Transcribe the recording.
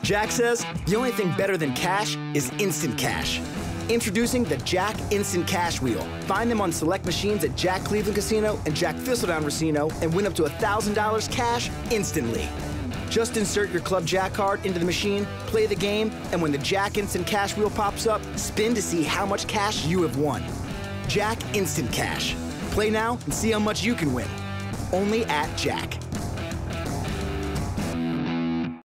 Jack says the only thing better than cash is instant cash. Introducing the Jack Instant Cash Wheel. Find them on select machines at Jack Cleveland Casino and Jack Thistledown Casino and win up to $1,000 cash instantly. Just insert your Club Jack card into the machine, play the game, and when the Jack Instant Cash Wheel pops up, spin to see how much cash you have won. Jack Instant Cash. Play now and see how much you can win. Only at Jack.